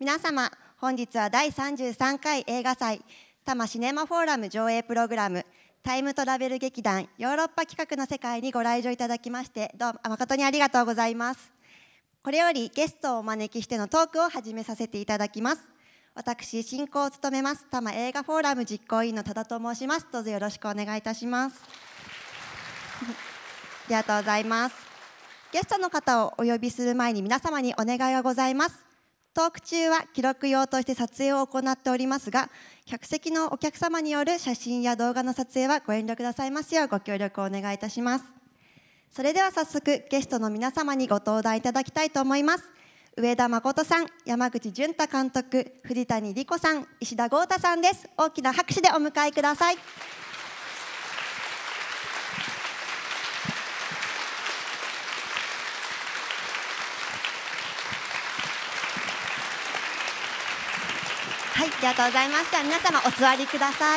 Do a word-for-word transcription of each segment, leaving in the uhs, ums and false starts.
皆様、本日はだいさんじゅうさんかい映画祭多摩シネマフォーラム上映プログラムタイムトラベル劇団ヨーロッパ企画の世界にご来場いただきましてどうも誠にありがとうございます。これよりゲストをお招きしてのトークを始めさせていただきます。私、進行を務めます多摩映画フォーラム実行委員の多田と申します。どうぞよろしくお願いいたします。ありがとうございます。ゲストの方をお呼びする前に皆様にお願いがございます。トーク中は記録用として撮影を行っておりますが、客席のお客様による写真や動画の撮影はご遠慮くださいますようご協力をお願いいたします。それでは早速ゲストの皆様にご登壇いただきたいと思います。上田誠さん、山口純太監督、藤谷莉子さん、石田豪太さんです。大きな拍手でお迎えください。はい、ありがとうございました。皆様お座りください。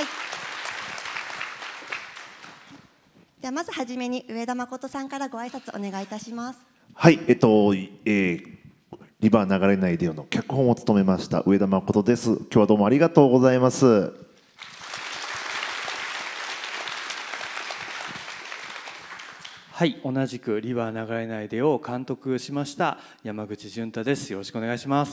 ではまずはじめに上田誠さんからご挨拶お願いいたします。 はい、えっと、えー、リバー流れないでよの脚本を務めました上田誠です。今日はどうもありがとうございます。 はい、同じくリバー流れないでを監督しました山口純太です。よろしくお願いします。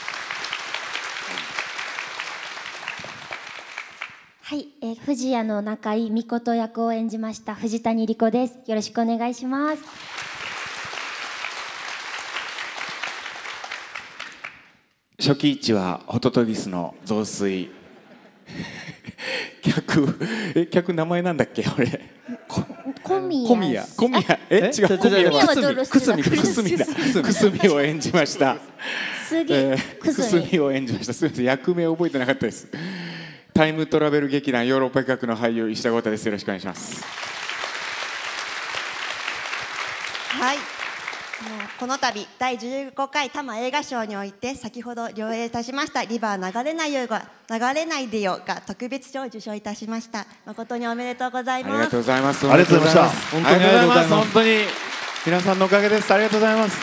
はい、えー、藤谷の中井美琴役を演じました藤谷莉子です。よろしくお願いします。 初期位置はホトトギスの雑炊客え客名前なんだっけ俺小宮小宮小宮え違う小宮はくすみくすみだくすみを演じましたすげえくすみを演じました。すみません、役名覚えてなかったです。タイムトラベル劇団ヨーロッパ企画の俳優石田豪太です。よろしくお願いします。 はい、この度だいじゅうごかい多摩映画賞において先ほど上映いたしましたリバー流れないよが流れないでよが特別賞を受賞いたしました。誠におめでとうございます。 ありがとうございます。 ありがとうございました。 本当にありがとうございます。本当に皆さんのおかげです。ありがとうございます。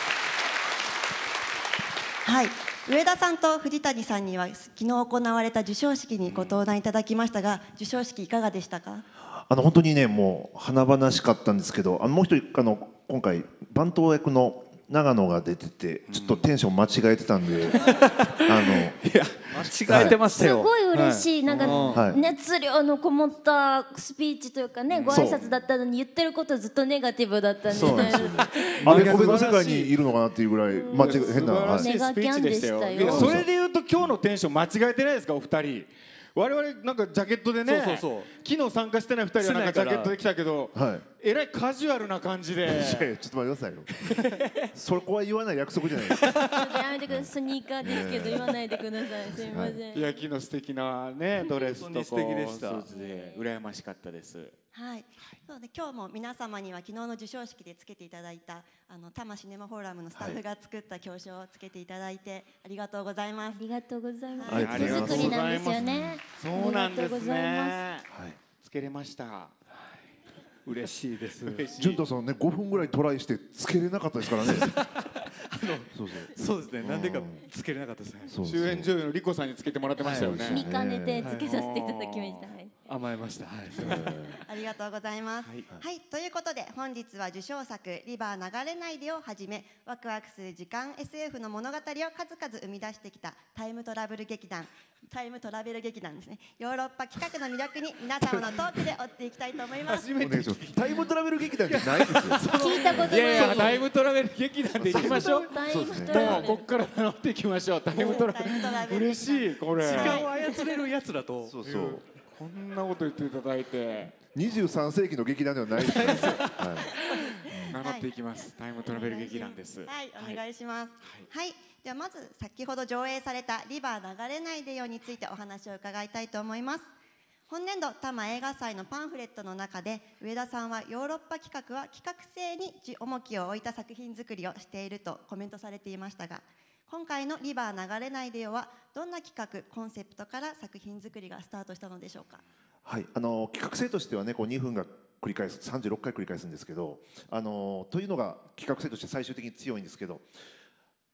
はい、上田さんと藤谷さんには昨日行われた授賞式にご登壇いただきましたが、授賞式いかがでしたか？ あの本当にね、もう華々しかったんですけど、あのもう一人あの今回番頭役の長野が出ててちょっとテンション間違えてたんで、あのいや間違えてましたよ。 すごい嬉しい、なんか、 はい、 熱量のこもったスピーチというかね、ご挨拶だったのに言ってることずっとネガティブだったんで、 そうなんですよね。あれ、個別の世界にいるのかなっていうぐらい間違変な、はい、 ネガキャンでしたよ。 それでいうと今日のテンション間違えてないですかお二人。我々なんかジャケットでね、 そうそうそう、 昨日参加してないふたりはなんかジャケットで来たけど、 はい、 えらいカジュアルな感じで。 いやいやちょっと待ってくださいよそこは言わない約束じゃないですか。 やめてください、スニーカーですけど言わないでください、すみません。 いや昨日素敵なねドレスとこう素敵でした。 スーツで羨ましかったです。 はい、そうで今日も皆様には昨日の授賞式でつけていただいたあの多摩シネマフォーラムのスタッフが作った表彰をつけていただいてありがとうございます。 ありがとうございます。 ありがとうございます。 手作りなんですよね。 そうなんですね。 はい、 つけれました。 嬉しいです。 純太さんね、ごふんぐらいトライしてつけれなかったですからね。 そうそうそうですね。なんでかつけれなかったですね。 主演女優の莉子さんにつけてもらってましたよね。 見かねてつけさせていただきました。はい、 甘えました。はい。 ありがとうございます。はい、はい、ということで本日は受賞作リバー流れないでをはじめワクワクする時間 エスエフ の物語を数々生み出してきたタイムトラベル劇団タイムトラベル劇団ですね。ヨーロッパ企画の魅力に皆様のトークで追っていきたいと思います。 お願いします。タイムトラベル劇団じゃないですよ。 聞いたことない。 いやいやタイムトラベル劇団でいきましょう。 タイムトラベル。 もうこっから乗っていきましょう。タイムトラベル。嬉しいこれ。 時間を操れるやつだと。 そうそう。 こんなこと言っていただいて。 にじゅうさんせいきの劇団ではないですよ。 名乗っていきます。タイムトラベル劇団です。 はい、お願いします。はい、ではまず先ほど上映されたリバー流れないでよについてお話を伺いたいと思います。本年度多摩映画祭のパンフレットの中で上田さんはヨーロッパ企画は企画性に重きを置いた作品作りをしているとコメントされていましたが、今回のリバー流れないでよはどんな企画コンセプトから作品作りがスタートしたのでしょうか？ はい、あの企画性としてはね、こうにふんが繰り返すさんじゅうろっかい繰り返すんですけど、あのというのが企画性として最終的に強いんですけど、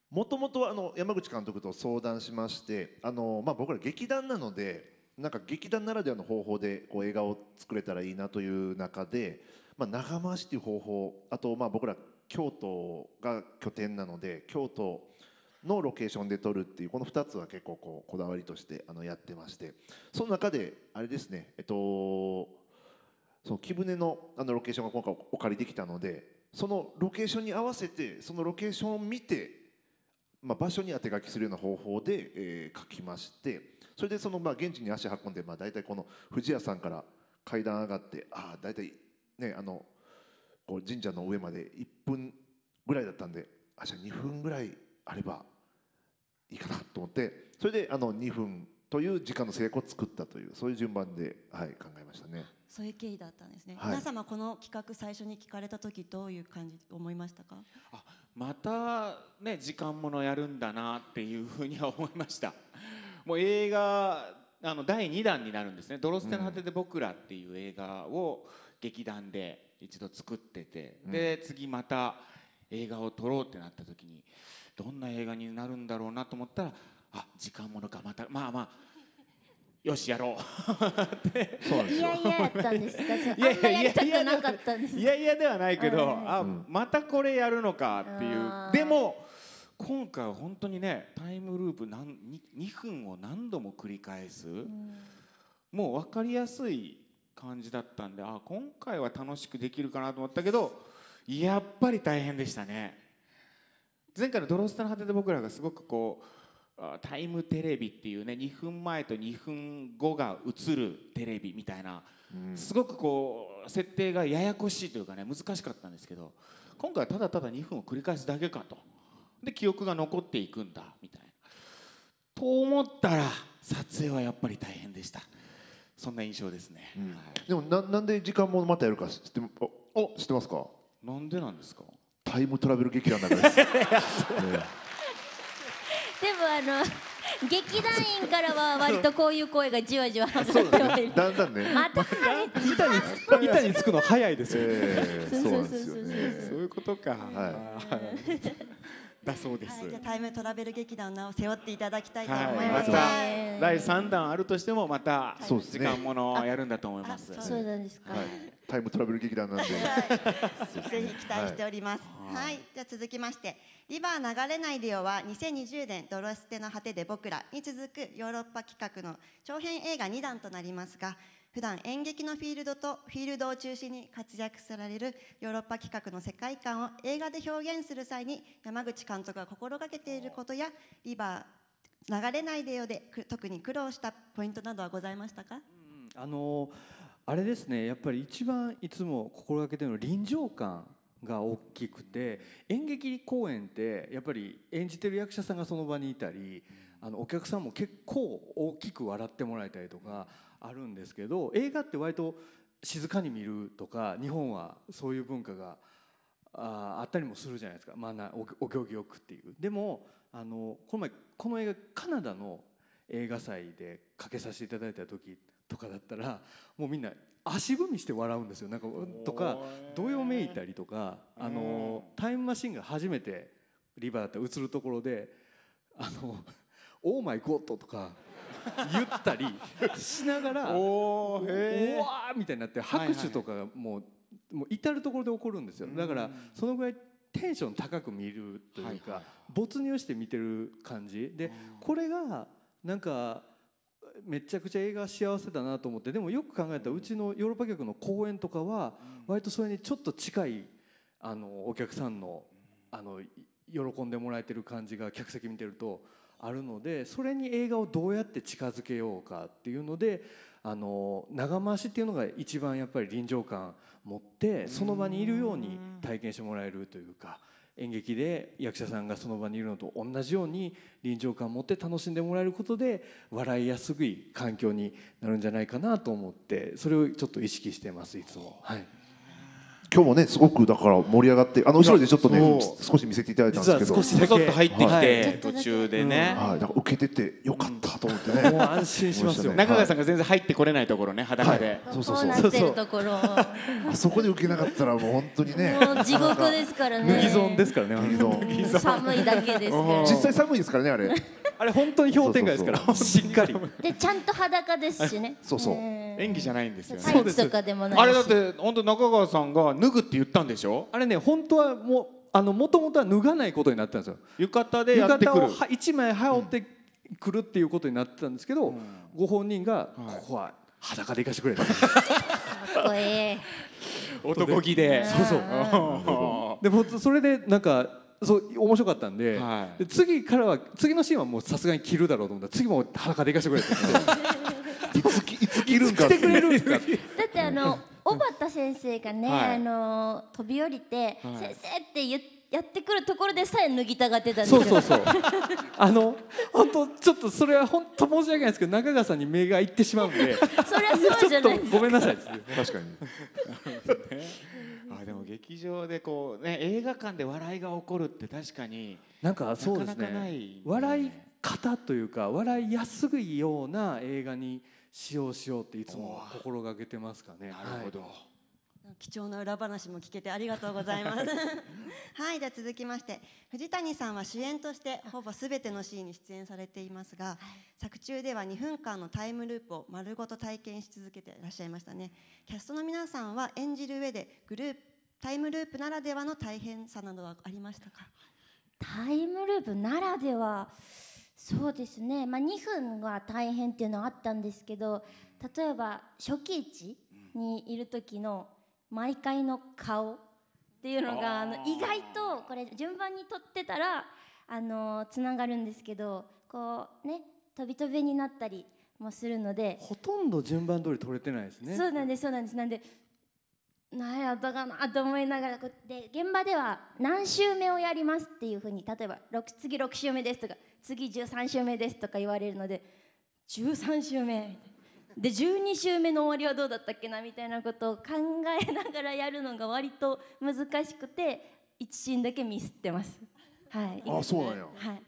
もともとあの山口監督と相談しまして、あの、まあ、僕ら劇団なのでなんか劇団ならではの方法でこう映画を作れたらいいなという中で、まあ、長回しという方法、あとまあ僕ら京都が拠点なので京都のロケーションで撮るっていうこのふたつは結構こうこだわりとしてあのやってまして、その中であれですね、えっとその貴船のあのロケーションが今回お借りできたので、そのロケーションに合わせてそのロケーションを見て、まあ、場所に当て書きするような方法で、えー、書きまして、それでそのまあ現地に足運んで、まあ、大体この藤屋さんから階段上がって、ああ大体ねあのこう神社の上までいっぷんぐらいだったんで、あじゃあにふんぐらいあればいいかなと思って、それであのにふんという時間の制約を作ったという、そういう順番で、はい、考えましたね。 そういう経緯だったんですね、 はい、 皆様この企画最初に聞かれた時どういう感じ思いましたか？ あまたね時間ものやるんだなっていうふうには思いました。もう映画あのだいにだんになるんですね。ドロステの果てで僕らっていう映画を劇団で一度作ってて、で次また映画を撮ろうってなった時にどんな映画になるんだろうなと思ったら、あ時間ものか、またまあまあよしやろうってそうなんですよ。 いやいややったんですか？ いやいやあんまやりたくなかったんですいやいやではないけど、 はいあまたこれやるのかっていうあーでも今回は本当にねタイムループ何 2, にふんを何度も繰り返す、もう分かりやすい感じだったんで、あ今回は楽しくできるかなと思ったけど、やっぱり大変でしたね。前回の「ドロステの果て」で僕らがすごくこうタイムテレビっていうねにふんまえとにふんごが映るテレビみたいな、うん、すごくこう設定がややこしいというかね難しかったんですけど、今回はただただにふんを繰り返すだけかと、で記憶が残っていくんだみたいなと思ったら撮影はやっぱり大変でした。そんな印象ですね、うんはい、でも な, なんで時間もまたやるか知って、お知ってますか？ なんでなんですか？ タイムトラベル劇団だからです、ね、 でもあの劇団員からは割とこういう声がじわじわ上がってはいる。 だんだんねまた板につ板につくの早いですよ、 えー、そうなんですよそうそうそうそうね。 そういうことか、 はいだそうです、 はい、じゃあタイムトラベル劇団の名を背負っていただきたいとはい、 思います、 またはいだいさんだんあるとしてもまたそうですね時間ものをやるんだと思います。 あそうなんですか、 はい、タイムトラベル劇団なんで、 ぜひ期待しております。はい、じゃあ続きまして「リバー流れないでよ」はにせんにじゅうねん「ドロステの果てで僕ら」に続くヨーロッパ企画の長編映画にだんとなりますが、普段演劇のフィールドとフィールドを中心に活躍されるヨーロッパ企画の世界観を映画で表現する際に山口監督が心がけていることや「リバー流れないでよ」で特に苦労したポイントなどはございましたか？ うんあのあれですね、やっぱり一番いつも心がけているのは臨場感が大きくて、演劇公演ってやっぱり演じてる役者さんがその場にいたり、あのお客さんも結構大きく笑ってもらえたりとかあるんですけど、映画って割と静かに見るとか、日本はそういう文化が あ, あったりもするじゃないですか、まあ、な お, お行儀よくっていう。でもあのこの前この映画カナダの映画祭でかけさせていただいた時とかだったらもうみんな足踏みして笑うんですよ。なんかとかどよめいたりとか、あのタイムマシンが初めてリバーだったら映るところであのオーマイゴッドとか言ったりしながらおーへーうわーみたいになって拍手とかがもうもう至る所で起こるんですよ。だからそのぐらいテンション高く見るというか没入して見てる感じで、これがなんかめちゃくちゃ映画幸せだなと思って。でもよく考えたらうちのヨーロッパ客の公演とかは割とそれにちょっと近いあのお客さんのあの喜んでもらえてる感じが客席見てるとあるので、それに映画をどうやって近づけようかっていうので、あの長回しっていうのが一番やっぱり臨場感持ってその場にいるように体験してもらえるというか、演劇で役者さんがその場にいるのと同じように臨場感を持って楽しんでもらえることで笑いやすい環境になるんじゃないかなと思って、それをちょっと意識してますいつも。はい、 今日もねすごくだから盛り上がってあの後ろでちょっとねそう少し見せていただいたんですけど、 実は少しだちょっと入ってきはいて途中でね、 はい、だから受けててよかったと思ってね、 もう安心しますよ。 中川さんが全然入ってこれないところね、裸で、 そうそうそうこうなってるところあそこで受けなかったらもう本当にねもう地獄ですからね。 脱ぎ損ですからね。 脱ぎ損うん寒いだけですから。 実際寒いですからねあれあれ本当に氷点下ですから。しっかり。 でちゃんと裸ですしね。 そうそう演技じゃないんですよね。 タイツとかでもないし。 あれだって本当中川さんが脱ぐって言ったんでしょ。 あれね本当はもうあの元々は脱がないことになってたんですよ。 浴衣でやってくる。 浴衣をは一枚羽織ってくるっていうことになってたんですけど、ご本人がここは裸で行かしてくれと。 かっこいい。 男気で。 そうそう。でもそれでなんかそう面白かったんで、 はで次からは次のシーンはもうさすがに着るだろうと思ったら次も裸で行かしてくれって言っていつきいつ着るんかって来てくれるんですか。 だってあの小畑先生がね、 はいあの飛び降りて、 はい先生って言やってくるところでさえ脱ぎたがってたんですよ。 そうそうそう。あの本当ちょっとそれは本当申し訳ないですけど中川さんに目がいってしまうんで、 そりゃそうじゃないちょっとごめんなさい。 確かにあでも劇場でこうね映画館で笑いが起こるって確かになんかそうですなかなかなねい。 笑い方というか笑いやすいような映画にしようしようっていつも心がけてますかね。 なるほど。 貴重な裏話も聞けてありがとうございますはい、では続きまして藤谷さんは主演としてほぼすべてのシーンに出演されていますが、作中ではにふんかんのタイムループを丸ごと体験し続けていらっしゃいましたね。キャストの皆さんは演じる上でグループタイムループならではの大変さなどはありましたか？ タイムループならではそうですね、まあ、にふんは大変っていうのはあったんですけど、例えば初期位置にいる時の毎回の顔っていうのがあの意外とこれ順番に撮ってたらあのつながるんですけど、こうね飛び飛びになったりもするので、 ほとんど順番通り撮れてないですね。 そうなんですそうなんです。なんで何やったかなと思いながらこうで現場では何週目をやりますっていうふうに、例えばろく次ろく週目ですとか次じゅうさん週目ですとか言われるので、じゅうさん週目みたいなでじゅうに週目の終わりはどうだったっけなみたいなことを考えながらやるのが割と難しくていちシーンだけミスってます。はい。 あそうなんやはい。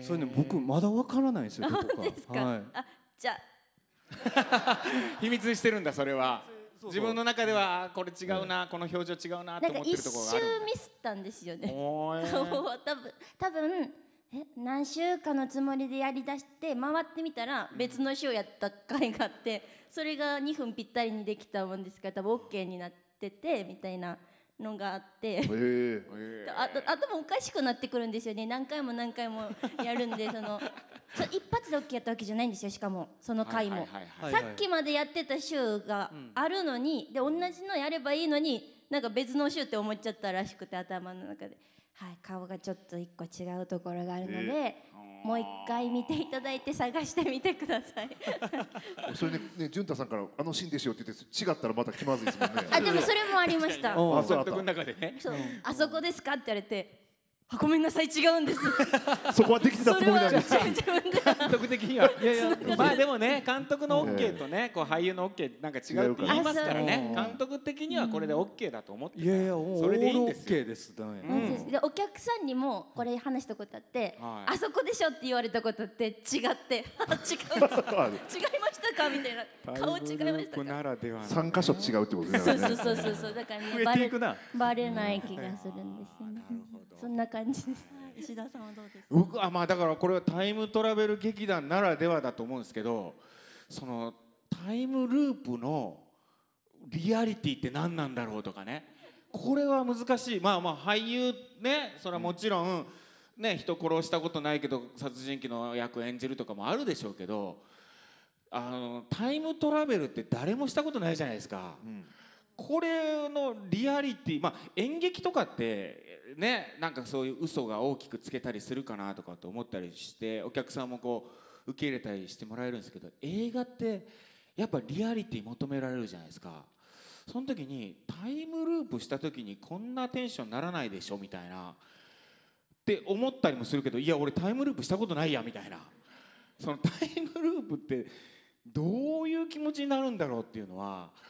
それね僕まだわからないんですよ。どこかですか。 はい。 あじゃあ秘密にしてるんだそれは。自分の中ではあこれ違うな、この表情違うなとなんか思って一るところがあるん周ミスったんですよね。 おー顔は多分多分え何週かのつもりでやりだして回ってみたら別の週やった回があって、それがにふんぴったりにできたもんですから多分 OK になっててみたいなのがあってへええあと頭おかしくなってくるんですよね。何回も何回もやるんでそのそ一発で OK やったわけじゃないんですよ。しかもその回も、 はいはいはいはいさっきまでやってた週があるのに、で同じのやればいいのになんか別の週って思っちゃったらしくて頭の中で、はい、顔がちょっと一個違うところがあるので、もう一回見ていただいて探してみてくださいそれねね潤太さんからあのシーンでしようって言って違ったらまた気まずいですもんねあでもそれもありましたおあそうだった監督の中でね。 そうあそこですかって言われて、あごめんなさい違うんですそこはできてたつもりなんですよ自分で監督的にはいやいやまあでもね監督の OK とねこう俳優の OK なんか違うって言いますからね。 違うから監督的にはこれで OK だと思ってたいやいやもうそれでいいんオールですよ。 OK ですだね。 うん本当ですでお客さんにもこれ話したことあって、 はいあそこでしょって言われたことあって違ってあ違う違いましたかみたいな顔違いましたタイムループか。 ならではの三箇所違うってことですそうねそうそうそうそうだからね増えバレていくな。 バレない気がするんですよね。そんな感じです。 石田さんはどうですか？ 僕はまあだからこれはタイムトラベル劇団ならではだと思うんですけど、そのタイムループのリアリティって何なんだろうとかね、これは難しい。まあまあ俳優ねそれはもちろんね人殺したことないけど殺人鬼の役演じるとかもあるでしょうけど、あのタイムトラベルって誰もしたことないじゃないですか。 うんこれのリアリティ、まあ演劇とかってねなんかそういう嘘が大きくつけたりするかなとかって思ったりしてお客さんもこう受け入れたりしてもらえるんですけど、映画ってやっぱリアリティ求められるじゃないですか。その時にタイムループした時にこんなテンションならないでしょみたいなって思ったりもするけど、いや俺タイムループしたことないやみたいな、そのタイムループってどういう気持ちになるんだろうっていうのは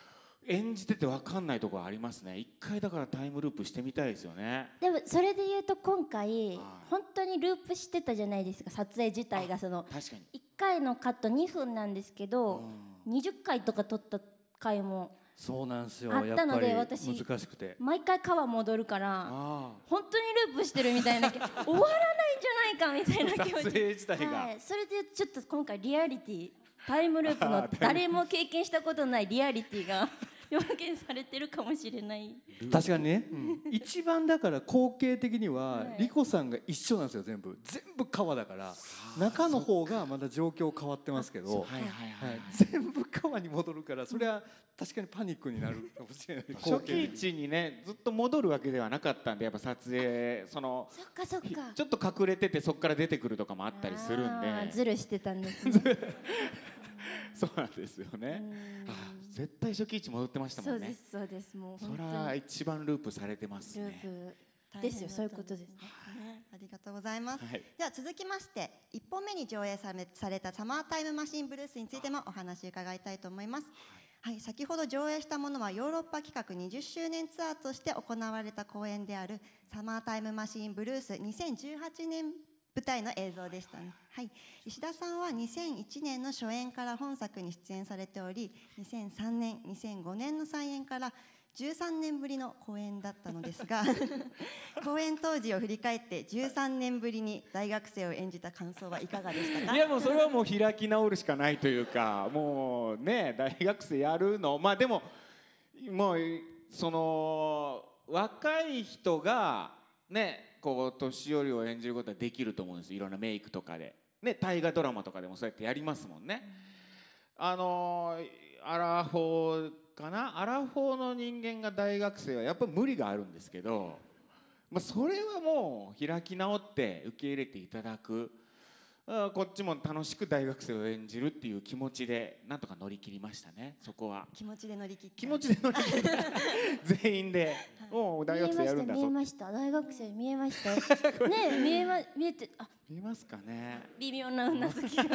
演じてて分かんないところありますね。一回だからタイムループしてみたいですよね。 でもそれで言うと今回はい本当にループしてたじゃないですか。撮影自体がその確かに。 いっかいのカットにふんなんですけど、にじゅっかいとか撮った回もそうなんですよ。 あったのでやっぱり私難しくて。 毎回川戻るからあ本当にループしてるみたいな終わらないんじゃないかみたいな気持ち撮影自体がはい、それでちょっと今回リアリティタイムループの誰も経験したことないリアリティが表現されてるかもしれない。 確かにね、一番だから光景的にははいリコさんが一緒なんですよ。全部全部川だから中の方がまだ状況変わってますけど、 はいはいはい、 はい、全部川に戻るからそれは確かにパニックになるかもしれない初期位置にねずっと戻るわけではなかったんで、やっぱ撮影そのそっかそっかちょっと隠れててそこから出てくるとかもあったりするんで、 あーズルしてたんですねそうなんですよね。あ絶対初期位置戻ってましたもそうんでね。 すそうですもうそ本当にら一番ループされてますルね。 ープですよ。そういうことですね。 ね、ありがとうございます。 はいでは続きましていっぽんめに上映されされたサマータイムマシンブルースについてもお話伺いたいと思います。はい、先ほど上映したものはヨーロッパ企画にじゅっしゅうねんツアーとして行われた公演であるサマータイムマシンブルースにせんじゅうはちねん舞台の映像でしたね。はい、石田さんはにせんいちねんの初演から本作に出演されており、にせんさんねん、にせんごねんの再演からじゅうさんねんぶりの公演だったのですが公演当時を振り返ってじゅうさんねんぶりに大学生を演じた感想はいかがでしたか？ いやもうそれはもう開き直るしかないというか、もうね大学生やるのまあでももうその若い人がねこう年寄りを演じることはできると思うんです。いろんなメイクとかでね、大河ドラマとかでもそうやってやりますもんね。あのアラフォーかな、アラフォーの人間が大学生はやっぱり無理があるんですけど、まあ、それはもう開き直って受け入れていただく、あこっちも楽しく大学生を演じるっていう気持ちでなんとか乗り切りましたね。そこは気持ちで乗り切って気持ちで乗り切って全員でもう大学生やるんだぞ。 見えました見えました大学生見えましたよね見えま見えてあ見えますかね。 微妙なうなずきが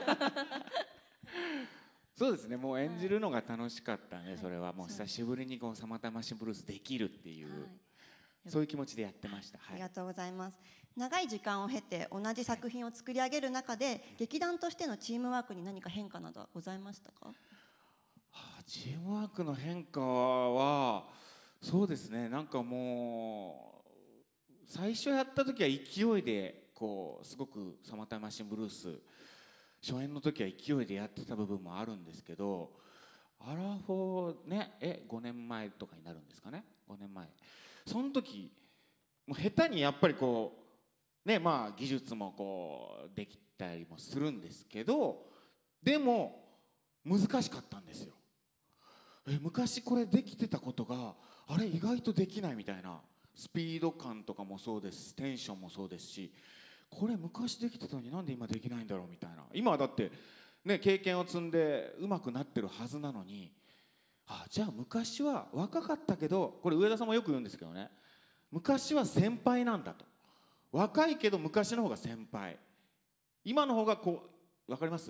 そうですね、もう演じるのが楽しかったね。それはもう久しぶりにこうサマータイムマシンブルースできるっていう、 はいそういう気持ちでやってました。はい、 ありがとうございます。長い時間を経て同じ作品を作り上げる中で劇団としてのチームワークに何か変化などはございましたか？ はあ、チームワークの変化はそうですね、なんかもう最初やった時は勢いでこうすごくサマータイムマシンブルース初演の時は勢いでやってた部分もあるんですけど、アラフォーねえごねんまえとかになるんですかね。ごねんまえその時もう下手にやっぱりこうねまあ技術もこうできたりもするんですけど、でも難しかったんですよ。え昔これできてたことがあれ意外とできないみたいな、スピード感とかもそうですしテンションもそうですし、これ昔できてたのになんで今できないんだろうみたいな。今はだってね経験を積んで上手くなってるはずなのに、あじゃあ昔は若かったけど、これ上田さんもよく言うんですけどね、昔は先輩なんだと。若いけど昔の方が先輩、今の方がこう分かります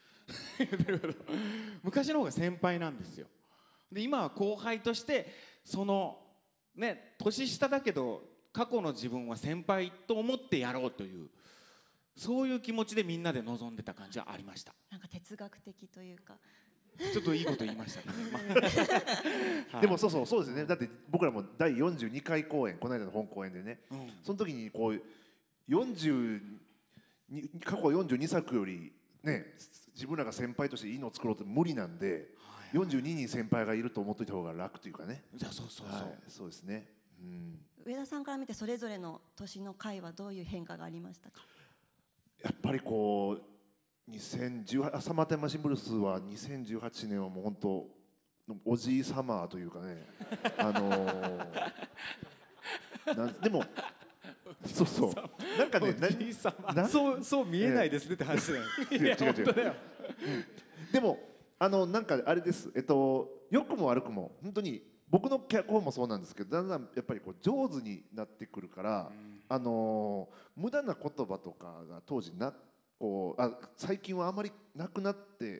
昔の方が先輩なんですよ。で今は後輩としてそのね年下だけど過去の自分は先輩と思ってやろうという、そういう気持ちでみんなで臨んでた感じはありました。 なんか哲学的というかちょっといいこと言いましたねはいでもそうそうそうですね。だって僕らもだいよんじゅうにかい公演、この間の本公演でね、 うんその時にこうよんじゅうに過去よんじゅうにさくよりね自分らが先輩としていいのを作ろうって無理なんで、よんじゅうににん先輩がいると思っといた方が楽というかね。 じゃあそうそうそう、 はい、そうですね。うん、 上田さんから見てそれぞれの年の回はどういう変化がありましたか？ やっぱりこうにせんじゅうはちサマータイムマシンブルースはにせんじゅうはちねんはもう本当おじいサマーというかね、あのー、なんでもそうそうなんかねななそうそう見えないですねって話だよ。 違う違う違う、うん、でもあのなんかあれです、えっと良くも悪くも本当に僕の脚本もそうなんですけど、だんだんやっぱりこう上手になってくるから、あのー、無駄な言葉とかが当時なこうあ最近はあまりなくなって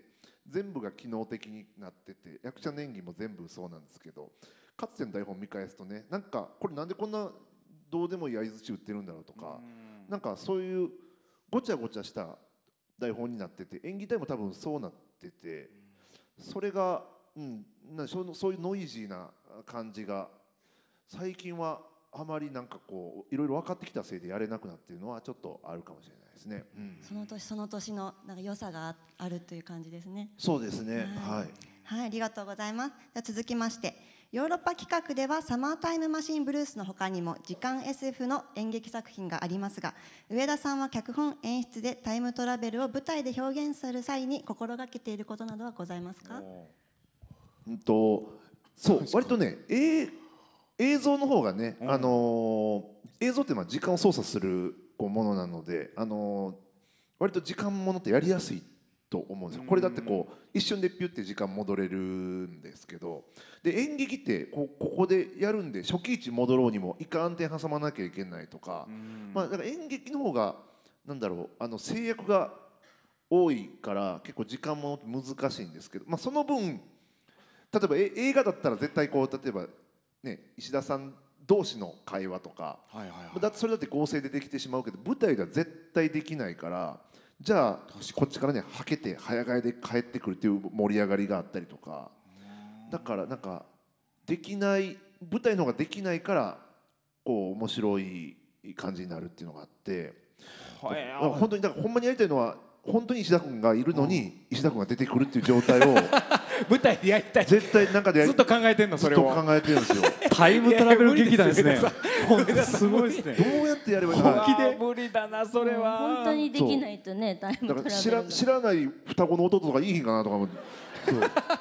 全部が機能的になってて、役者の演技も全部そうなんですけど、かつての台本見返すとね、なんかこれなんでこんなどうでもいい相槌打ってるんだろうとか、なんかそういうごちゃごちゃした台本になってて、演技体も多分そうなってて、それが、うん、なそのそういうノイジーな感じが最近はあまりなんかこういろいろ分かってきたせいでやれなくなっているのはちょっとあるかもしれないですね。うん、 その年その年のなんか良さがああるという感じですね。 そうですね。 ははいい。 はい、ありがとうございます。では続きまして、ヨーロッパ企画ではサマータイムマシンブルースの他にも時間 エスエフ の演劇作品がありますが、上田さんは脚本演出でタイムトラベルを舞台で表現する際に心がけていることなどはございますか？ うんとそう割とね、え映像の方がね、あのー映像っていうのは時間を操作するこうものなので、あのー割と時間ものってやりやすいと思うんですよ。これだってこう一瞬でピュッて時間戻れるんですけど、で演劇ってこうここでやるんで初期位置戻ろうにも一回暗転挟まなきゃいけないとか、まあだから演劇の方がなんだろう、あの制約が多いから結構時間も難しいんですけど、まあその分例えばえ映画だったら絶対こう例えばね石田さん同士の会話とか、 はいはいはい、 だってそれだって合成でできてしまうけど舞台では絶対できないから、じゃあこっちからねはけて早替えで帰ってくるっていう盛り上がりがあったりとか、だからなんかできない舞台の方ができないからこう面白い感じになるっていうのがあって、 はい本当にだからほんまにやりたいのは本当に石田君がいるのに石田君が出てくるっていう状態を舞台でやりたい絶対なんかでやりずっと考えてんのそれをずっと考えてるんですよ。 タイムトラベル劇団ですねいやいや。 本当すごいですね。 どうやってやればいいのか本気で無理だなそれは。 本当にできないとね、タイムトラベルだから知らが知らない双子の弟とかいい日かなとか思って、そう、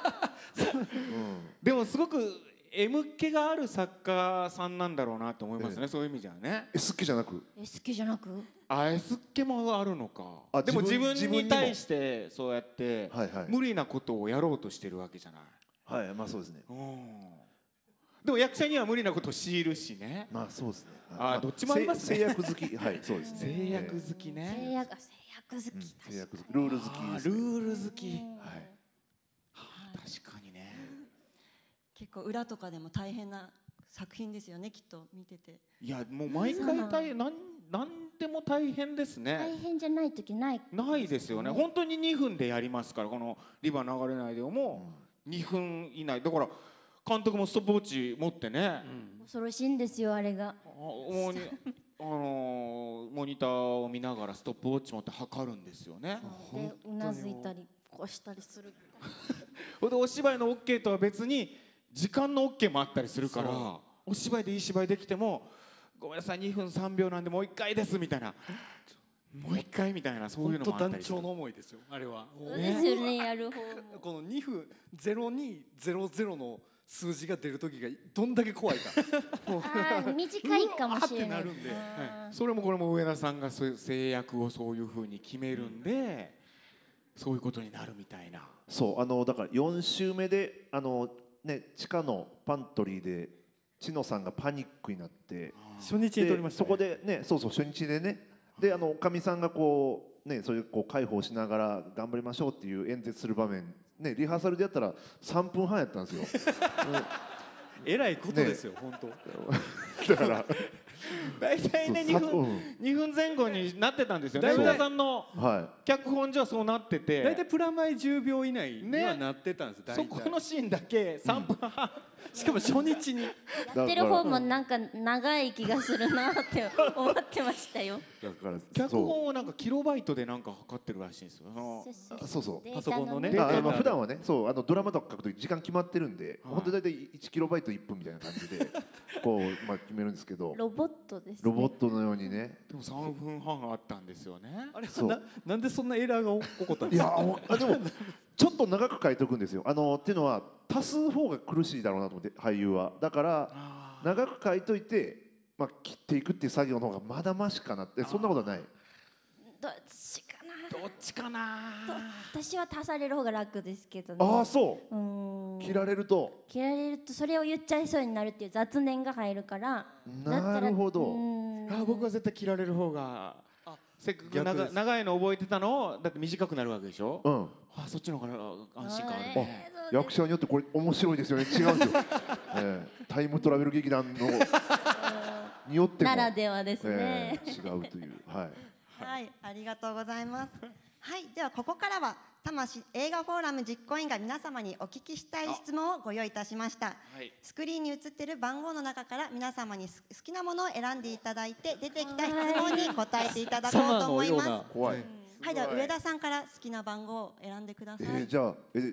でもすごく M 気がある作家さんなんだろうなと思いますね、 ええそういう意味じゃね。 え好きじゃなく、 え好きじゃなくあ S 気もあるのか。 あでも自分自分に対してそうやってはいはい無理なことをやろうとしてるわけじゃない。 はい、まあそうですね、 うんでも役者には無理なことを強いるしね。 まあそうですね、 あどっちもありますね制約好き、はいそうですね、 制約好き制ね。 約制約好き、 うん確かに制約好き、ルール好きあですね、 ルール好き。 はい、 確かにね。 結構裏とかでも大変な作品ですよね、きっと見てて。 いやもう毎回大変なんなんでも大変ですね。 大変じゃない時ないないですよね。本当ににふんでやりますから、このリバ流れないでもにふん以内だから監督もストップウォッチ持ってね、 恐ろしいんですよあれが。 あもうにあのーモニターを見ながらストップウォッチ持って測るんですよね。 でうなずいたりこうしたりする。 ほんでお芝居の OK とは別に時間の OK もあったりするから、お芝居でいい芝居できてもごめんなさいにふんさんびょうなんでもういっかいですみたいな、もういっかいみたいな、そういうのもあったりする。 団長の思いですよ。あれは。 そうですよね、やる方も。 このにふんゼロにゼロゼロの数字が出る時がどんだけ怖いか。もうあー短いかもしれない。 うわーってなるんであーそれもこれも上田さんがそういう制約をそういうふうに決めるんで、そういうことになるみたいな。 そうあのだからよん週目であのね地下のパントリーで千野さんがパニックになって。 初日に撮りましたね。 でそこでね、そうそう初日でね、であのおかみさんがこうね、そういうこう介抱しながら頑張りましょうっていう演説する場面ね、リハーサルでやったらさんぷんはんやったんですよ。もうえらいことですよ、本当。 だから大体ね2 そうさ分うんにふんぜん後になってたんですよね。 大体上田さんのは脚本上そうなってて、 大体プラマイじゅうびょう以内にはなってたんです。大そ体このシーンだけさんぷんはん、 しかも初日に。 い。 やってる方もなんか長い気がするなって思ってましたよ。 だから脚そう本をなんかキロバイトでなんか測ってるらしいんですよ。あのあそうそうデータパソコンのねああデータまあ普段はね、そうあのドラマとか書くとき時間決まってるんで、 はい本当に大体いちキロバイトいっぷんみたいな感じでこうまあ決めるんですけど、 ロボットですね。 ロボットのようにね。 でもさんぷんはんあったんですよね。 あれそうななんでそんなエラーが起こったんいですか。 やあでもちょっと長く書いておくんですよ。あのっていうのは足す方が苦しいだろうなと思って、俳優は。だからあー長く書いといて、まあ、切っていくっていう作業の方がまだましかなって、そんなことはない。 どっちかな。 どっちかな。 私は足される方が楽ですけどね。 ああそううーん切られると。 切られるとそれを言っちゃいそうになるっていう雑念が入るから。だったらなるほど。 うーんあ僕は絶対切られる方がせっかく逆です長長いの覚えてたのをだって短くなるわけでしょ。 うんあ、そっちの方が安心感あるえね。 ーそうです役者によってこれ面白いですよね。違うんですよ、ええタイムトラベル劇団のによってもならではですね。 ええ違うというはいはい、ありがとうございます。はい、ではここからは魂映画フォーラム実行委員が皆様にお聞きしたい質問をご用意いたしました。 はいスクリーンに映っている番号の中から皆様に好きなものを選んでいただいて出てきた質問に答えていただこうと思います。は怖い、 い、では上田さんから好きな番号を選んでください。 えー、じゃあえ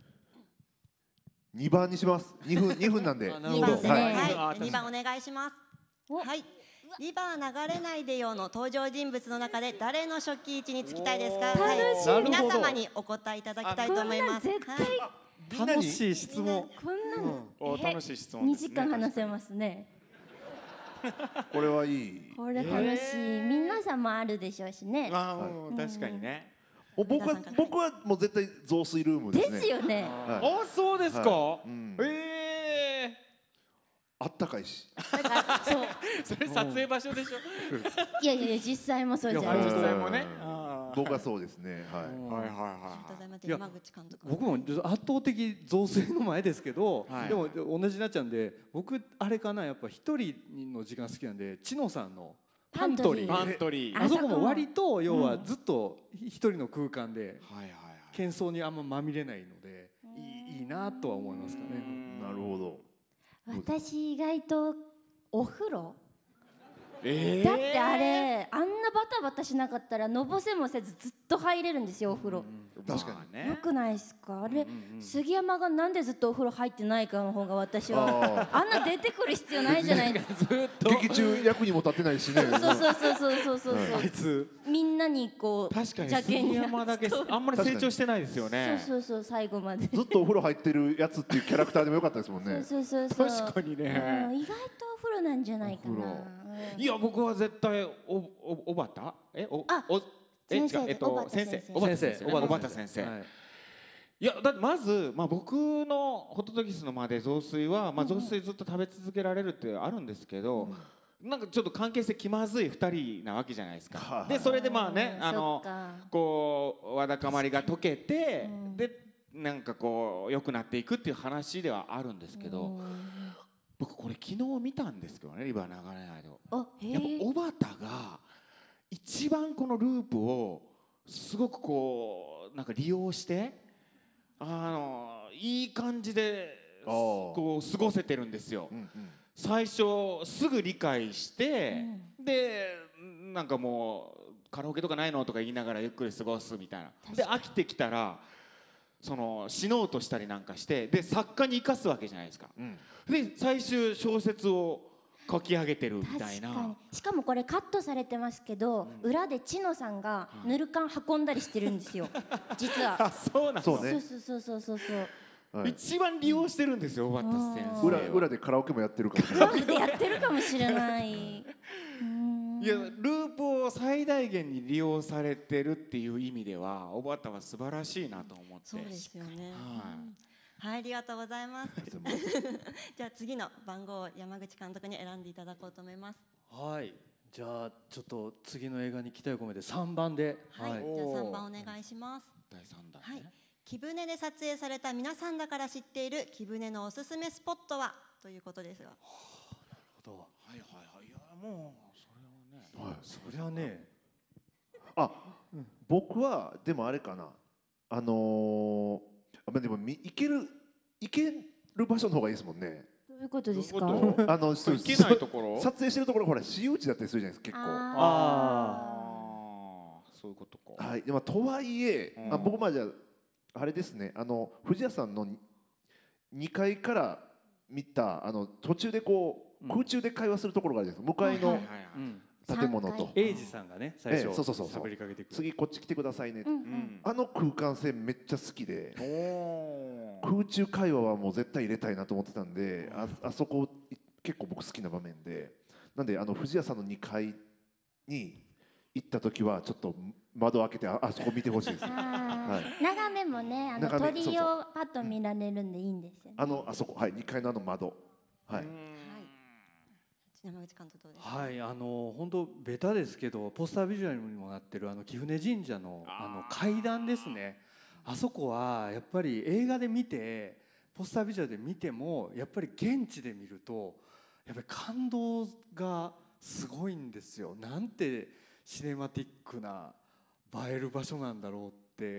にばんにします。にふんにふんなんであなるほどにばんですね。 はいはい、 あ確かににばんお願いします。 おはい。リバー流れないでよの登場人物の中で誰の初期位置につきたいですか。 おーはい楽しみ、 皆様にお答えいただきたいと思います。 こんなん絶はい楽しい質問。 こんなの、 お楽しい質問 2 ですね。 時間話せますね。 これはいい。 これ楽しい、皆さんもあるでしょうしね。 あー、うん確かにね。 もう僕は上田さんから僕はもう絶対雑炊ルームでですね。 すよね。 はあ、そうですか。 はいうんええあったかいし。 だからそう、 ー、それ撮影場所でしょ。 いやいやいや実際もそうじゃない実ですか。 際もね。 うんあー僕はそうですね。はい。 はいはいありがとうごはざいます。 いや山口監督。 僕も圧倒的雑炊の前ですけど、 はいでも同じなっちゃうんで、僕あれかな、やっぱ一人の時間好きなんで、千野さんのパントリい。 ー、 パントリー。 ああそこもあそこも割と要はずっと一人の空間ではいはいはい。 喧騒にあんままみれないので、いいいいなとは思いますかね。 なるほど。 私意外とお風呂。 ええー。 だってあれあんなバタバタしなかったらのぼせもせずずっと入れるんですよお風呂。 確かにまあよね。 くないですかあれ、 うんうん杉山がなんでずっとお風呂入ってないかの方が私はああんな出てくる必要ないじゃないですか。 ずっと。 劇中役にも立ってないしね。 そうそうそうそうそうそうそう、 うんあいつみんなにこう確かに邪険に杉山だけあんまり成長してないですよね。 そうそうそう最後まで。 ずっとお風呂入ってるやつっていうキャラクターでもよかったですもんね。 そうそうそうそう。 確かにうんね。 意外とお風呂なんじゃないかな。 お風呂うんいや僕は絶対おおおばたえおあおえ先生違うえっと小畑先生先生小畑先生ね先生小畑先生。 はいいやだってまず、まあ、僕のホトトギスの間で雑炊は、まあ、雑炊ずっと食べ続けられるってあるんですけど、なんかちょっと関係性気まずいふたりなわけじゃないですか。 はいでそれでまあねうんあのそっかこうわだかまりが解けて、 うんでなんかこう良くなっていくっていう話ではあるんですけど、 うん僕これ昨日見たんですけどねリバー流れないの。 あへやっぱえ。 小畑が一番このループをすごくこうなんか利用してあのいい感じであーこう過ごせてるんですよ。 うんうん最初すぐ理解して、でなんかもうカラオケとかないのとか言いながらゆっくり過ごすみたいな。で飽きてきたらその死のうとしたりなんかしてで作家に生かすわけじゃないですか。 うんで最終小説を書き上げてるみ確たいな。 かにしかもこれカットされてますけど、裏で千野さんがぬる缶運んだりしてるんですよ実は。 あそうなんですそうねそうそうそうそうそうそう。 はい一番利用してるんですよ小畑先生は。 裏裏でカラオケもやってるかもしれない。 でやってるかもしれない。うんいやループを最大限に利用されてるっていう意味では小畑は素晴らしいなと思って。 そうですよね。 はいうんはい、ありがとうございます。じゃあ次の番号を山口監督に選んでいただこうと思います。 はい、じゃあちょっと次の映画に期待を込めてさんばんで、 はい、 はいじゃあ三番お願いします。 だいさんだんはいね。、 木舟で撮影された皆さんだから知っている木舟のおすすめスポットはということですが。 とはいはいはいいやもうそれはね。 はいそりゃね、 あ、僕はでもあれかな。あのー、あまあでもみ行ける行ける場所の方がいいですもんね。 どういうことですか。 どういうことあのそう行けないところ。 撮影してるところほら私有地だったりするじゃないですか結構。 あああそういうことか。 はい、でもとはいえ、 うんあ僕まあじゃああれですね、あの藤谷さんのにかいから見たあの途中でこう、 うん空中で会話するところがあるじゃないですか、向かいのはいはいはいうん、 建物とさんかいエイジさんがね最初ええそうそうそうそう喋りかけてくる。 次こっち来てくださいね、 うんううんん。 あの空間性めっちゃ好きで、 おお。 空中会話はもう絶対入れたいなと思ってたんで、ああそこい結構僕好きな場面で、なんであの藤谷さんのにかいに行った時はちょっと窓開けてああそこ見てほしいです。 あはー眺めもねあの眺め鳥そうをパッと見られるんでいいんですよね。 あのあそこはいにかいのあの窓はい。 うんち山口監督どうですか？ はい、あの本当ベタですけどポスタービジュアルにもなってるあの貴船神社のあの階段ですね。あそこはやっぱり映画で見てポスタービジュアルで見てもやっぱり現地で見るとやっぱり感動がすごいんですよ。なんてシネマティックな映える場所なんだろうって、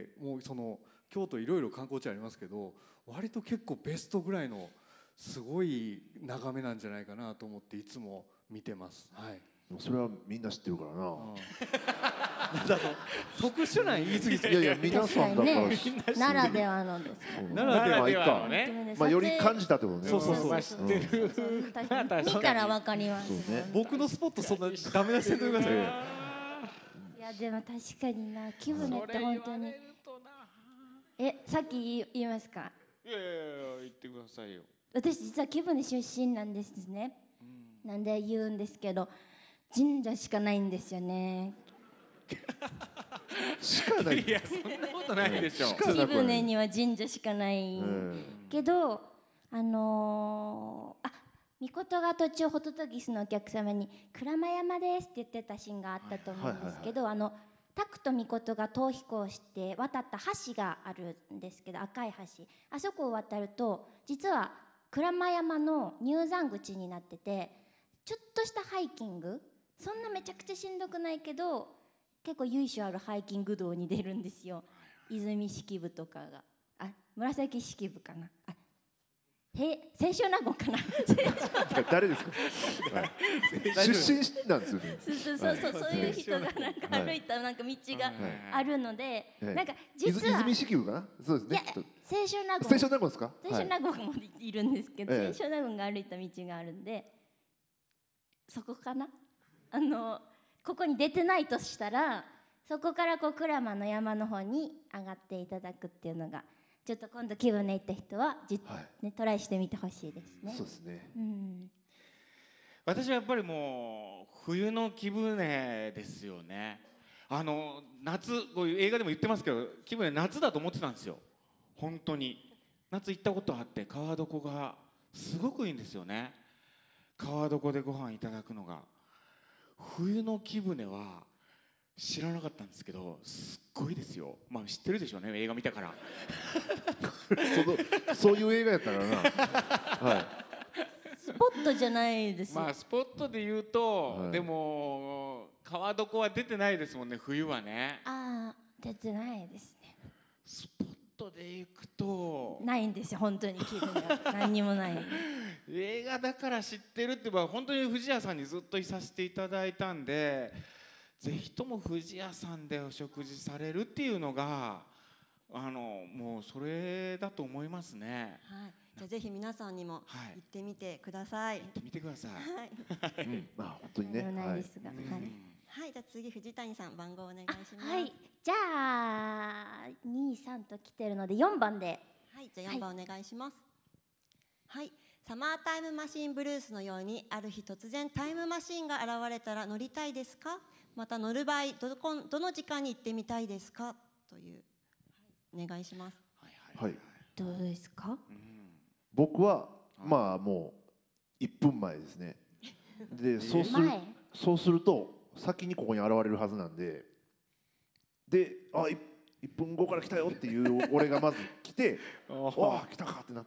もうその京都いろいろ観光地ありますけど割と結構ベストぐらいのすごい眺めなんじゃないかなと思っていつも見てます。はい。 それはみんな知ってるからな。 だと特殊なん言い過ぎて。 いやいや皆さんだから知ってる。 ならではのですそうならではまあいいかのね。 まあより感じたってことね。 そうそうそうまあ知ってる。 確かに見たらわかります。 そうね。 僕のスポットそんなダメ出しせんといてくださいよ。 いやでも確かにな、貴船って本当に。え、さっき言いますか。 いやいやいや言ってくださいよ。 私実は貴船出身なんですね。なんで言うんですけど、神社しかないんですよね。 しかない。 いやそんなことないでしょ。 貴船には神社しかないうんけど、あのー、あ、みことが途中ホトトギスのお客様に「鞍馬山です」って言ってたシーンがあったと思うんですけど、あのタクとみことが逃避行して渡った橋があるんですけど、赤い橋、あそこを渡ると実は鞍馬山の入山口になってて、ちょっとしたハイキング、そんなめちゃくちゃしんどくないけど結構由緒あるハイキング道に出るんですよ。泉式部とかが、あ、紫式部かな、あ、へ、清少納言かな誰ですか。はい出身なんですよね。 そうそうそうそう、そういう人がなんか歩いたなんか道があるので、 はいなんか実は泉式部かな。そうですいやね。 清少納言清少納言ですか。 清少納言もいるんですけど、 ええ清少納言が歩いた道があるんで、そこかな、あのここに出てないとしたらそこからこう鞍馬の山の方に上がっていただくっていうのが、ちょっと今度貴船行った人はじ、 はいね、トライしてみてほしいですね。 そうですね。 うん私はやっぱりもう冬の貴船ですよね。あの夏、こういう映画でも言ってますけど、貴船夏だと思ってたんですよ。本当に夏行ったことあって、川床がすごくいいんですよね。川床でご飯いただくのが。冬の貴船は知らなかったんですけど、すっごいですよ。まあ知ってるでしょうね、映画見たから。 そのそういう映画やったからな。はい。 スポットじゃないですよ。 まあスポットで言うと、 はいでも川床は出てないですもんね、冬はね。 ああ、出てないですね。 スポットで行くとないんですよ、本当に気分が何にもない。 映画だから知ってるって言えば、本当に藤屋さんにずっといさせていただいたんで、ぜひとも藤屋さんでお食事されるっていうのが、あのもうそれだと思いますね。 はい、じゃあぜひ皆さんにもはい行ってみてください。 行ってみてください。 はい、 うんまあ本当にね。 でもないはい。 ですが、はい。 はい、じゃあ次藤谷さん番号お願いします。 はい、じゃあに、さんと来てるのでよんばんで。 はい、じゃあよんばんお願いします。はい、サマータイムマシンブルースのようにある日突然タイムマシンが現れたら乗りたいですか？また乗る場合どこどの時間に行ってみたいですか？という、はい、お願いします。 はい。 どうですか？ 僕はまあもういっぷんまえですね。でそうする前。 そうすると先にここに現れるはずなんで、であいいっぷんごから来たよっていう俺がまず来て、わあ来たかってなって、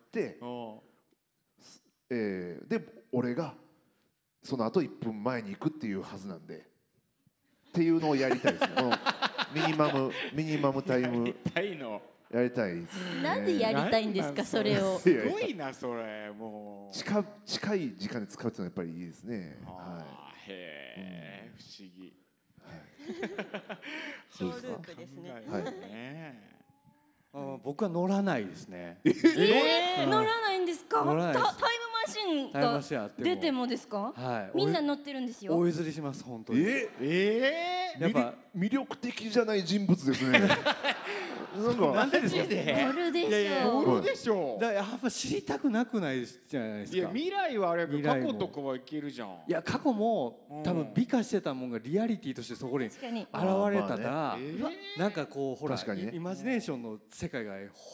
えー、で俺がその後いっぷんまえに行くっていうはずなんで、っていうのをやりたいですね。このミニマムミニマムタイムたいの。 やりたいですね。 なんでやりたいんですか、それを。 すごいなそれ、もう。 近近い時間で使うっていうのはやっぱりいいですね。はあーへえ、不思議。 小ループですね。 考えるね。 あ僕は乗らないですね。 えー、乗らないんですか？ 乗らないですタタイムマシンタイムマがシンあっても出てもですか？ はい。 みんな乗ってるんですよ。 お譲りします本当い。 に。 ええやっぱ魅力的じゃない人物ですね。なんかなんでですか？ 乗るでしょう。 いやいや乗るでしょだやっぱ知りたくなくないじゃないですか。 いや未来はあれ過未来も去とかはいけるじゃん。 いや過去もうん多分美化してたもんがリアリティとしてそこに現確かに。 れたら、 えーなんかこうほら確かにねイイマジネーションの世界がほ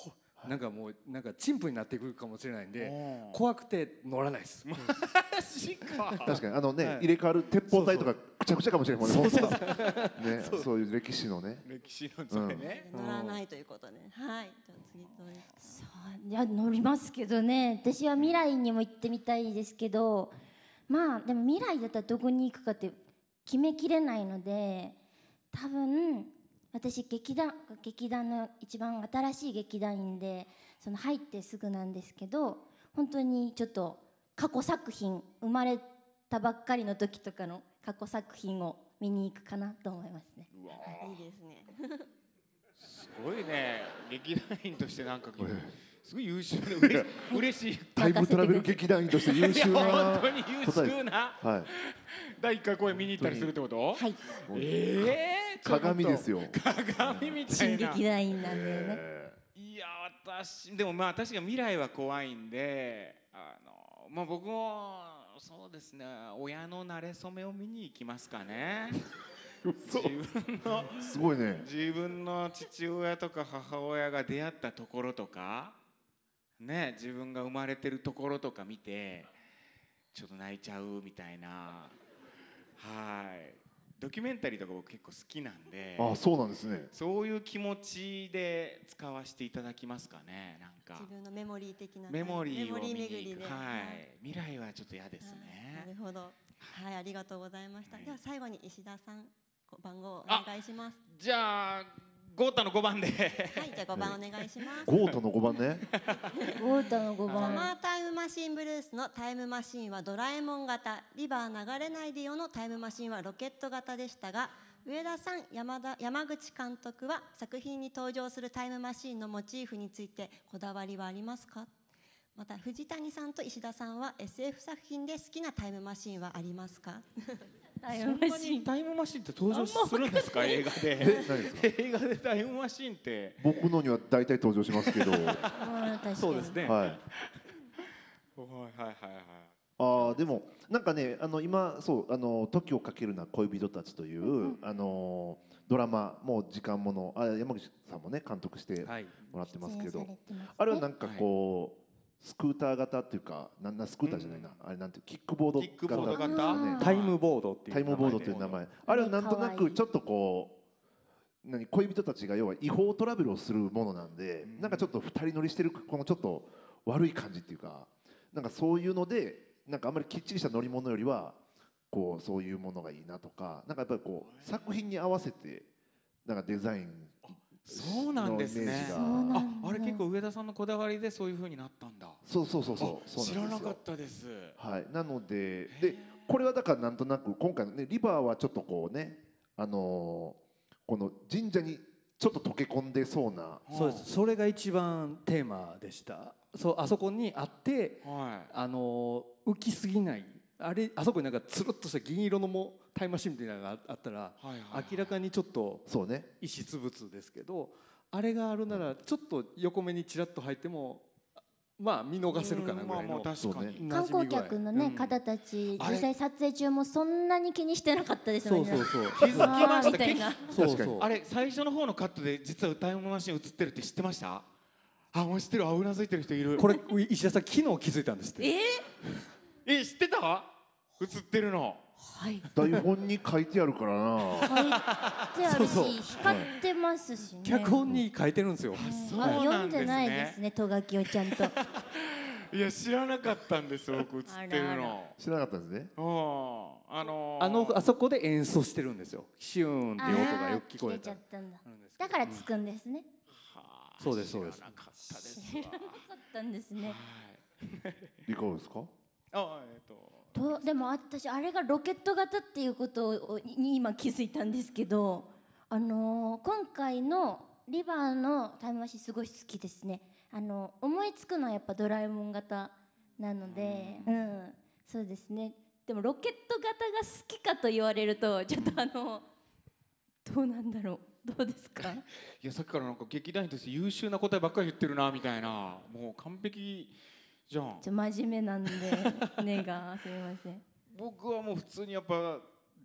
なんかもうなんか陳腐になってくるかもしれないんでおー怖くて乗らないです。 マジか確かにあのね、 はい入れ替わる鉄砲隊とかくちゃくちゃかもしれないもんね。本当はね、そういう歴史のね。 歴史のそれね、 乗らないということで、はい。じゃあ次どうですか。 そういや乗りますけどね、私は未来にも行ってみたいですけど、まあでも未来だったらどこに行くかって決めきれないので、多分私劇団劇団の一番新しい劇団員で、その入ってすぐなんですけど、本当にちょっと過去作品、生まれたばっかりの時とかの過去作品を見に行くかなと思いますね。 うわいいですね。 すごいね、劇団員としてなんかすごい優秀でうれ嬉しい。 タイムトラベル劇団員として優秀いや本な当に優秀なはい。 だいいっかい公演見に行ったりするってこと？ はい、 ええー、ちょっと鏡ですよ。 鏡みた新いな。 劇団員なんでね。 えいや私でもまあ確か未来は怖いんで、あのまあ僕もそうですね、親の馴れ初めを見に行きますかね。自分のーすごいね。 自分の父親とか母親が出会ったところとかね、自分が生まれてるところとか見てちょっと泣いちゃうみたいな。はいドキュメンタリーとか僕結構好きなんで、 あ、そうなんですね。 そういう気持ちで使わせていただきますかね。なんか自分のメモリー的なね、 メモリーを見にメモリー巡りで、 行く。はい未来はちょっと嫌ですはいね。 なるほど。はい、ありがとうございました。 はいでは最後に石田さん、ご番号をおあ願いします。 じゃあゴータのごばんで。 はい、じゃあごばんお願いします。 ゴートのごばんね。 ゴータのごサばん。 マータイムマシンブルースのタイムマシンはドラえもん型、リバー流れないでよのタイムマシンはロケット型でしたが、上田さん、山田山口監督は作品に登場するタイムマシンのモチーフについてこだわりはありますか？また藤谷さんと石田さんは エスエフ 作品で好きなタイムマシンはありますか？ タイそんなムマシン。 にタイムマシンって登場するんですか映画で？ え、何ですか。 映画でタイムマシンって。 僕のには大体登場しますけど。はまあ確かに。 そうですね。 い。 はいはいはいはい。 あーでもなんかね、あの今そうあの時をかけるな恋人たちという、あのドラマ、もう時間もの、あ山口さんもね監督してはい。 もらってますけど、 出演されてますねあれはなんかこう、スクーター型っていうか、なんなスクーターじゃないな、あれなんていうキックボードキックボード型型ね、 タイムボードっていうタイムボードっていう名前。あれはなんとなかわいいくちょっとこう何恋人たちが要は違法トラベルをするものなんで、なんかちょっと二人乗りしてるこのちょっと悪い感じっていうか、なんかそういうのでなんかあんまりきっちりした乗り物よりはこうそういうものがいいなとか、なんかやっぱりこう作品に合わせてなんかデザインそうなんですねのイメージがそうなんだああれ結構上田さんのこだわりでそういう風になったんだ。 そうそうそうそうそう知なんですよ。 らなかったです。 はい、なのででこれはだからなんとなく今回のねリバーはちょっとこうね、あのーこの神社にちょっと溶け込んでそうな、 そうです。それが一番テーマでした。そうあそこにあって、 はい。 あの浮きすぎない。あれあそこになんかつるっとした銀色のもタイムマシンみたいなのがあったら、 はいはいはい明らかにちょっとそうね、 異質物ですけど、あれがあるならちょっと横目にちらっと入ってもまあ見逃せるかなぐらいのうんまあまあ確かに。 馴観光染み具合客のね、 うん方たちあれ実際撮影中もそんなに気にしてなかったですそよね。 うそうそう気づきましたみたいな。 そう確かにそうあれ最初の方のカットで実はタイムマシン映ってるって知ってました？あ、もう知ってる。あ、うなずいてる人いる。 これ石田さん昨日気づいたんですって。 ええ、知ってた？映ってるの。 はい。 台本に書いてあるからな。 入ってあるしそうそう光ってますしね。 脚本に書いてるんですよ。 そうあなんですね読んでないですね、とがきをちゃんと。 いや知らなかったんですよ。僕映ってるあらあの。 知らなかったですね。 うん。あのーあのあそこで演奏してるんですよ。シューンっていう音がよく聞こえたあー切れちゃ。ったんだ。 あるんですけどだからつくんですね。 はあそうですそうです知らなかったですわ。 知らなかったんですね。 いかがですか。 あ、えっと。 とでも私あれがロケット型っていうことをに今気づいたんですけど、あのー今回のリバーのタイムマシンすごい好きですね。あの思いつくのはやっぱドラえもん型なので、うん、そうですね。でもロケット型が好きかと言われるとちょっとあのどうなんだろう。どうですか？ いやさっきからなんか劇団員として優秀な答えばっかり言ってるなみたいな、もう完璧じゃん。 ちょ真面目なんで根がすみません。 僕はもう普通にやっぱ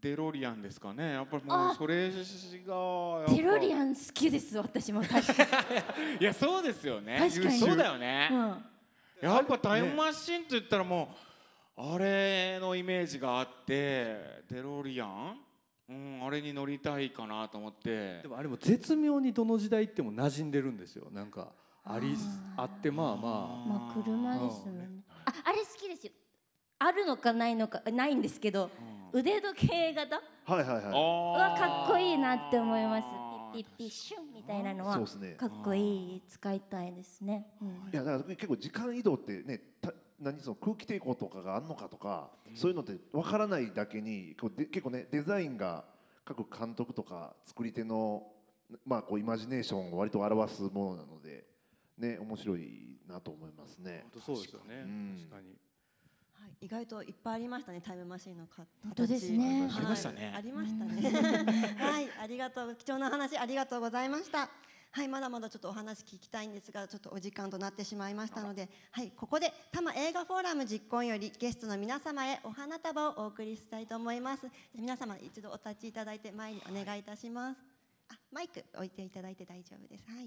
デロリアンですかね。やっぱりもうあそれがやっぱデロリアン好きです私も確かいやそうですよね。 確かにそうだよね。 に、うんやっぱタイムマシンと言ったらもうあれのイメージがあってデロリアン、うん、あれに乗りたいかなと思って。 でもあれも絶妙にどの時代行っても馴染んでるんですよ。なんかありあってまあままあ車ですもんねうんああれ好きですよあるのかないのかないんですけど、腕時計型はいはいはい。 はかっこいいなって思います。ピッピッピッシュンみたいなのはそうですね。 かっこいい使いたいですね。うんいやだから結構時間移動ってね、た何その空気抵抗とかがあるのかとか、そういうのってわからないだけにこうで結構ねデザインが各監督とか作り手のまあこうイマジネーションを割と表すものなのでね面白いなと思いますね。 本当そうですよね。 うん確かに。 はい、意外といっぱいありましたね、タイムマシンのか本当ですね形ありましたねはいありましたね。はい、ありがとう、貴重な話ありがとうございました。はい、まだまだちょっとお話聞きたいんですが、ちょっとお時間となってしまいましたので、はい、ここで多摩映画フォーラム実行よりゲストの皆様へお花束をお送りしたいと思います。皆様一度お立ちいただいて前にお願いいたします。あ、マイク置いていただいて大丈夫です。はい。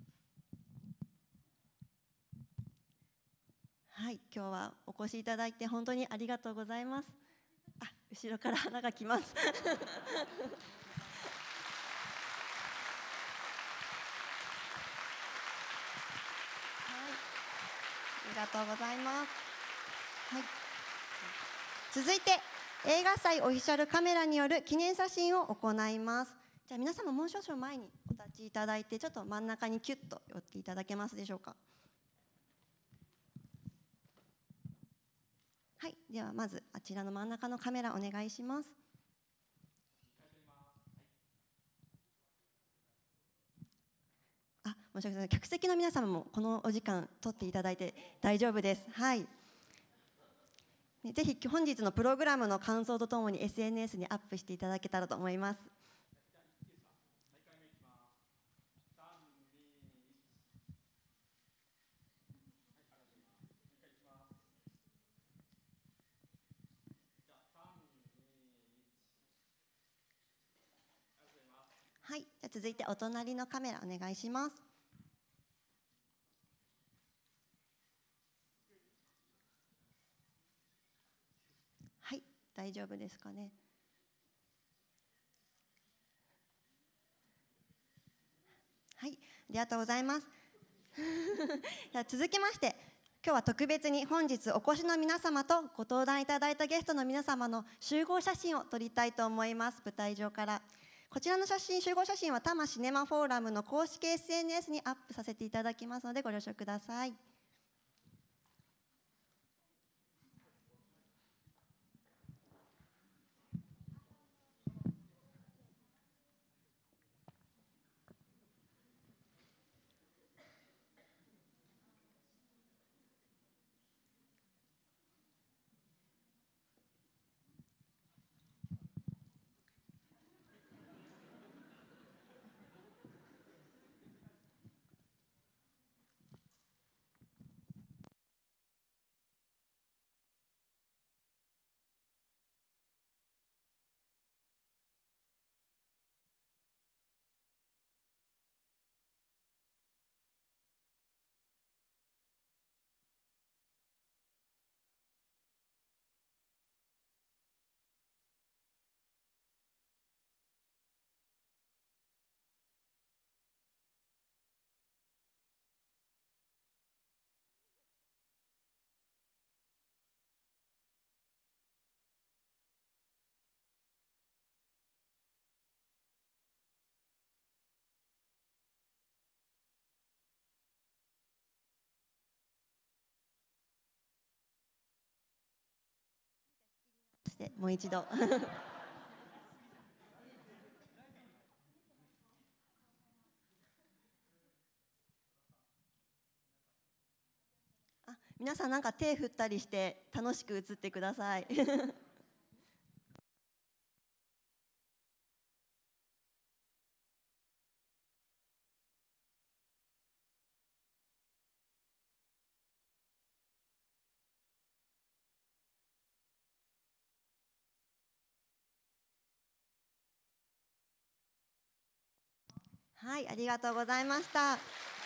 はい、今日はお越しいただいて本当にありがとうございます。あ、後ろから花が来ます。はい、ありがとうございます。はい、続いて映画祭オフィシャルカメラによる記念写真を行います。じゃあ皆様もう少々前にお立ちいただいて、ちょっと真ん中にキュッと寄っていただけますでしょうか。はい、ではまずあちらの真ん中のカメラお願いします。あ、申し訳ない、客席の皆様もこのお時間取っていただいて大丈夫です。はい。ね、ぜひ本日のプログラムの感想とともに エスエヌエス にアップしていただけたらと思います。はい、じゃあ続いてお隣のカメラお願いします。はい、大丈夫ですかね。はい、ありがとうございます。では続きまして、今日は特別に本日お越しの皆様とご登壇いただいたゲストの皆様の集合写真を撮りたいと思います。舞台上からこちらの写真、集合写真は多摩シネマフォーラムの公式 エスエヌエス にアップさせていただきますのでご了承ください。そしてもう一度あ、皆さんなんか手振ったりして楽しく写ってください。 はい、ありがとうございました。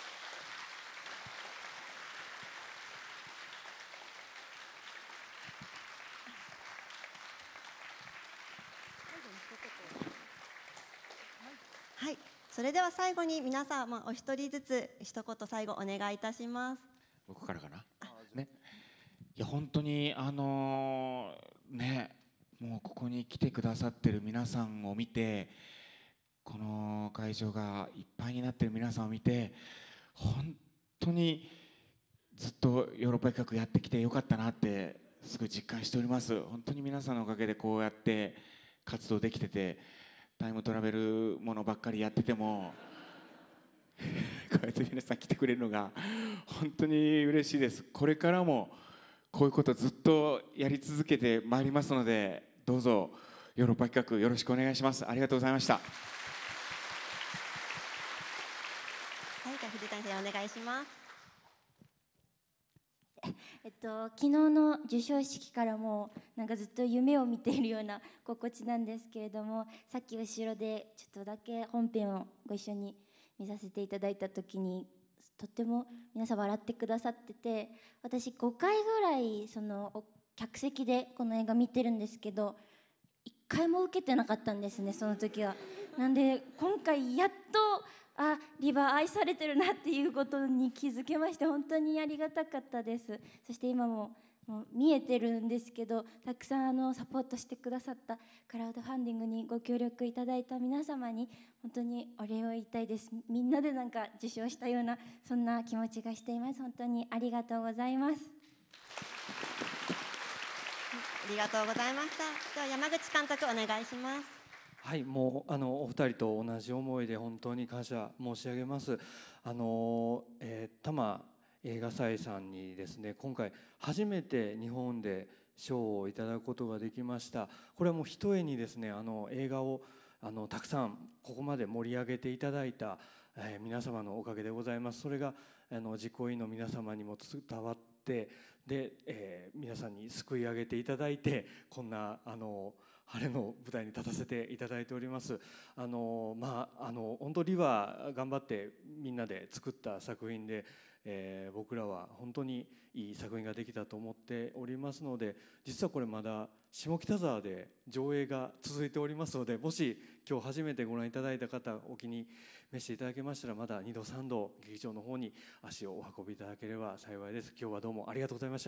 はい、それでは最後に皆さん、まあ、お一人ずつ一言最後お願いいたします。 僕からかな。ね、いや本当にあのー、ね、もうここに来てくださってる皆さんを見て、この会場がいっぱいになってる皆さんを見て、本当にずっとヨーロッパ企画やってきてよかったなってすごい実感しております。本当に皆さんのおかげでこうやって活動できてて、タイムトラベルものばっかりやっててもこうやって皆さん来てくれるのが本当に嬉しいです。これからもこういうことずっとやり続けてまいりますので、どうぞヨーロッパ企画よろしくお願いします。ありがとうございました。 はい、じゃあ藤谷さんお願いします。 えっと、昨日の授賞式からもなんかずっと夢を見ているような心地なんですけれども、さっき後ろでちょっとだけ本編をご一緒に見させていただいた時にとっても皆さん笑ってくださってて、私ごかいぐらいその客席でこの映画見てるんですけど、いっかいも受けてなかったんですね、その時は。なんで今回やっとあ、リバ愛されてるなっていうことに気づけまして、本当にありがたかったです。そして今ももう見えてるんですけど、たくさんあのサポートしてくださったクラウドファンディングにご協力いただいた皆様に本当にお礼を言いたいです。みんなでなんか受賞したようなそんな気持ちがしています。本当にありがとうございます。 ありがとうございました。では山口監督お願いします。 はい、もうあのお二人と同じ思いで本当に感謝申し上げます。あの、えー、多摩映画祭さんにですね、今回初めて日本で賞をいただくことができました。これはもうひとえにですね、あの映画をあのたくさんここまで盛り上げていただいた、えー、皆様のおかげでございます。それがあの実行委員の皆様にも伝わって、で、えー、皆さんに救い上げていただいて、こんなあの晴れの舞台に立たせていただいております。あのまああの本当リは頑張ってみんなで作った作品で、えー、僕らは本当にいい作品ができたと思っておりますので、実はこれまだ下北沢で上映が続いておりますので、もし今日初めてご覧いただいた方お気に召していただけましたら、まだにどさんど劇場の方に足をお運びいただければ幸いです。今日はどうもありがとうございました。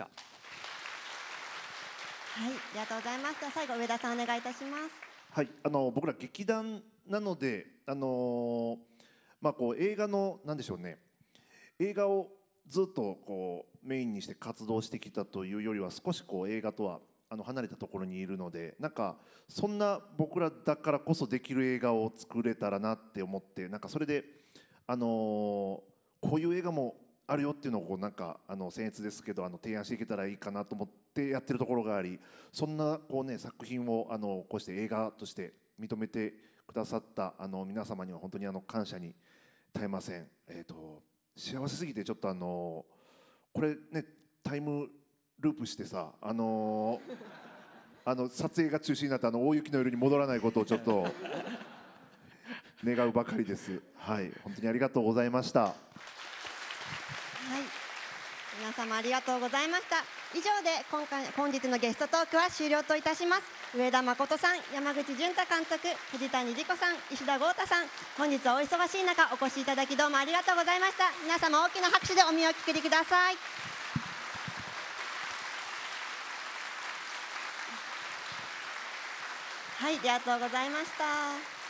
はい、ありがとうございました。最後上田さんお願いいたします。 はい、あの僕ら劇団なので、あのまあこう映画のなんでしょうね、映画をずっとこうメインにして活動してきたというよりは、少しこう映画とはあの離れたところにいるので、なんかそんな僕らだからこそできる映画を作れたらなって思って、なんかそれであのこういう映画もあるよっていうのをこうなんかあの僭越ですけどあの提案していけたらいいかなと思ってやってるところがあり、そんなこうね作品をあのこうして映画として認めてくださったあの皆様には本当にあの感謝に絶えません。えーと幸せすぎてちょっとあのこれねタイムループしてさ、あのあの撮影が中止になったあの大雪の夜に戻らないことをちょっと願うばかりです。はい、本当にありがとうございました。 はい、皆様ありがとうございました。以上で今回本日のゲストトークは終了といたします。上田誠さん、山口純太監督、藤谷莉子さん、石田豪太さん、本日はお忙しい中お越しいただきどうもありがとうございました。皆様大きな拍手でお見送りください。はい、ありがとうございました。